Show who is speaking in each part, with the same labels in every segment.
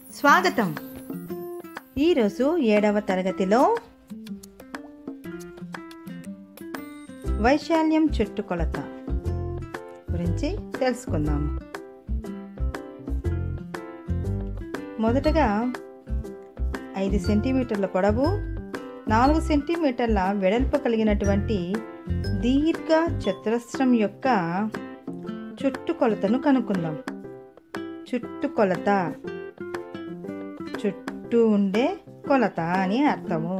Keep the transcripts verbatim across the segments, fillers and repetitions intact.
Speaker 1: స్వాగతం. ఈరోజు ఏడవ తరగతిలో వైశాల్యం చుట్టుకొలత గురించి తెలుసుకుందాము. మొదటగా ఐదు సెంటీమీటర్ల పొడవు, నాలుగు సెంటీమీటర్ల వెడల్పు కలిగినటువంటి దీర్ఘ చతురస్రం యొక్క చుట్టుకొలతను కనుక్కుందాం. చుట్టుకొలత చుట్టూ ఉండే కొలత అని అర్థము.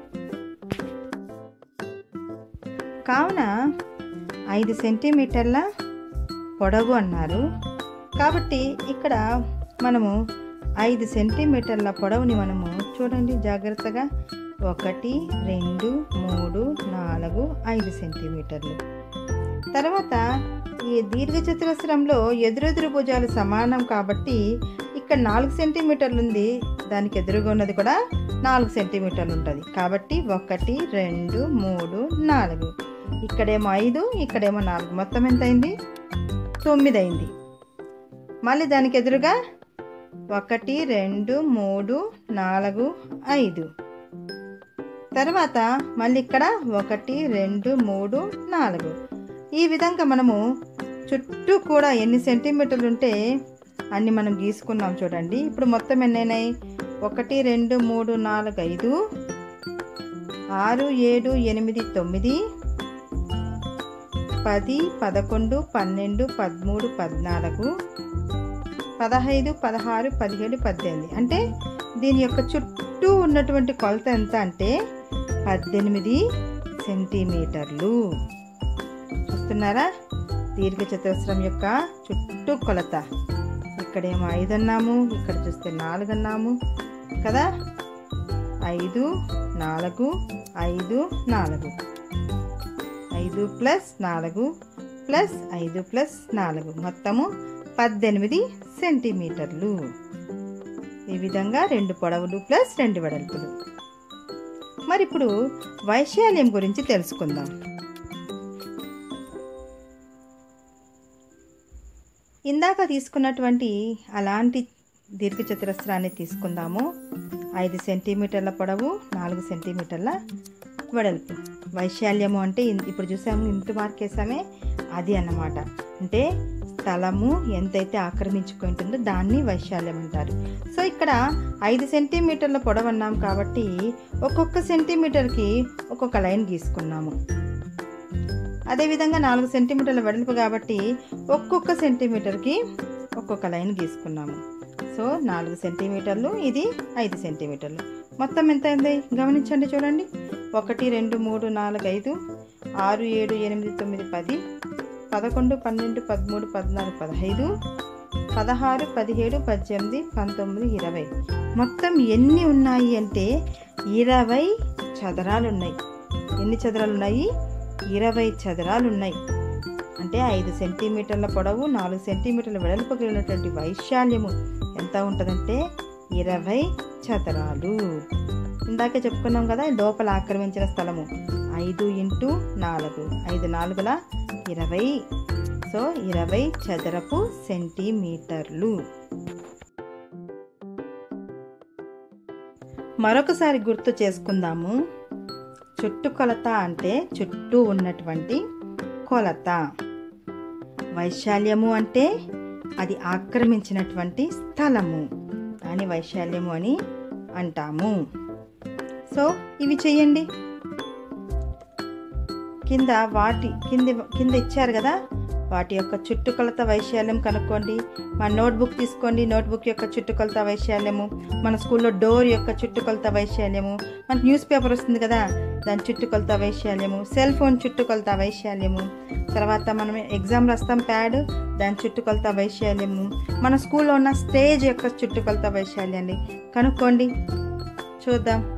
Speaker 1: కావున ఐదు సెంటీమీటర్ల పొడవు అన్నారు కాబట్టి ఇక్కడ మనము ఐదు సెంటీమీటర్ల పొడవుని మనము చూడండి జాగ్రత్తగా. ఒకటి, రెండు, మూడు, నాలుగు, ఐదు సెంటీమీటర్లు. తర్వాత ఈ దీర్ఘచతురస్రంలో ఎదురెదురు భుజాలు సమానం కాబట్టి ఇక్కడ నాలుగు సెంటీమీటర్లు ఉంది, దానికి ఎదురుగా ఉన్నది కూడా నాలుగు సెంటీమీటర్లు ఉంటుంది. కాబట్టి ఒకటి, రెండు, మూడు, నాలుగు, ఇక్కడేమో ఐదు, ఇక్కడేమో నాలుగు, మొత్తం ఎంత అయింది? తొమ్మిది అయింది. మళ్ళీ దానికి ఎదురుగా ఒకటి, రెండు, మూడు, నాలుగు, ఐదు. తర్వాత మళ్ళీ ఇక్కడ ఒకటి, రెండు, మూడు, నాలుగు. ఈ విధంగా మనము చుట్టూ కూడా ఎన్ని సెంటీమీటర్లు ఉంటే అన్ని మనం గీసుకున్నాం చూడండి. ఇప్పుడు మొత్తం ఎన్నైనాయి? ఒకటి, రెండు, మూడు, నాలుగు, ఐదు, ఆరు, ఏడు, ఎనిమిది, తొమ్మిది, పది, పదకొండు, పన్నెండు, పదమూడు, పద్నాలుగు, పదహైదు, పదహారు, పదిహేడు, పద్దెనిమిది. అంటే దీని యొక్క చుట్టూ ఉన్నటువంటి కొలత ఎంత అంటే పద్దెనిమిది సెంటీమీటర్లు. చూస్తున్నారా? దీర్ఘచతురస్రం యొక్క చుట్టూ కొలత. ఇక్కడేమో ఐదు అన్నాము, ఇక్కడ చూస్తే నాలుగు అన్నాము కదా. ఐదు, నాలుగు, ఐదు, నాలుగు, ఐదు ప్లస్ నాలుగు ప్లస్ ఐదు ప్లస్ నాలుగు, మొత్తము పద్దెనిమిది సెంటీమీటర్లు. ఈ విధంగా రెండు పొడవులు ప్లస్ రెండు వెడల్పులు. మరి ఇప్పుడు వైశాల్యం గురించి తెలుసుకుందాం. ఇందాక తీసుకున్నటువంటి అలాంటి దీర్ఘచతురస్రాన్ని తీసుకుందాము. ఐదు సెంటీమీటర్ల పొడవు, నాలుగు సెంటీమీటర్ల వెడల్పు. వైశాల్యము అంటే ఇప్పుడు చూసాము, ఇంటూ మార్క్ వేసామే, అది అన్నమాట. అంటే స్థలము ఎంతైతే ఆక్రమించుకుంటుందో దాన్ని వైశాల్యం అంటారు. సో ఇక్కడ ఐదు సెంటీమీటర్ల పొడవు అన్నాం కాబట్టి ఒక్కొక్క సెంటీమీటర్కి ఒక్కొక్క లైన్ గీసుకున్నాము. అదేవిధంగా నాలుగు సెంటీమీటర్ల వెడల్పు కాబట్టి ఒక్కొక్క సెంటీమీటర్కి ఒక్కొక్క లైన్ గీసుకున్నాము. సో నాలుగు సెంటీమీటర్లు, ఇది ఐదు సెంటీమీటర్లు. మొత్తం ఎంత అయింది గమనించండి చూడండి. ఒకటి, రెండు, మూడు, నాలుగు, ఐదు, ఆరు, ఏడు, ఎనిమిది, తొమ్మిది, పది, పదకొండు, పన్నెండు, పదమూడు, పద్నాలుగు, పదహైదు, పదహారు, పదిహేడు, పద్దెనిమిది, పంతొమ్మిది, ఇరవై. మొత్తం ఎన్ని ఉన్నాయి అంటే ఇరవై చదరాలు ఉన్నాయి. ఎన్ని చదరాలు ఉన్నాయి? ఇరవై చదరాలు ఉన్నాయి. అంటే ఐదు సెంటీమీటర్ల పొడవు, నాలుగు సెంటీమీటర్ల వెడల్పు కలిగినటువంటి వైశాల్యము ఎంత ఉంటుందంటే ఇరవై చదరాలు. ఇందాకే చెప్పుకున్నాం కదా, లోపల ఆక్రమించిన స్థలము ఐదు ఇంటూ నాలుగు, ఐదు నాలుగుల ఇరవై. సో ఇరవై చదరపు సెంటీమీటర్లు. మరొకసారి గుర్తు చేసుకుందాము. చుట్టుకొలత అంటే చుట్టూ ఉన్నటువంటి కొలత. వైశాల్యము అంటే అది ఆక్రమించినటువంటి స్థలము, దాని వైశాల్యము అని అంటాము. సో ఇవి చెయ్యండి. కింద వాటి కింద కింద ఇచ్చారు కదా, వాటి యొక్క చుట్టుకొలత వైశాల్యం కనుక్కోండి. మన నోట్బుక్ తీసుకోండి, నోట్బుక్ యొక్క చుట్టుకొలత వైశాల్యము, మన స్కూల్లో డోర్ యొక్క చుట్టుకొలత వైశాల్యము, మన న్యూస్ పేపర్ వస్తుంది కదా దాని చుట్టుకొలత వైశాల్యము, సెల్ ఫోన్ చుట్టుకొలత వైశాల్యము, తర్వాత మనం ఎగ్జామ్ రాస్తాం ప్యాడ్, దాని చుట్టుకొలత వైశాల్యము, మన స్కూల్లో ఉన్న స్టేజ్ యొక్క చుట్టుకొలత వైశాల్యాన్ని కనుక్కోండి. చూద్దాం.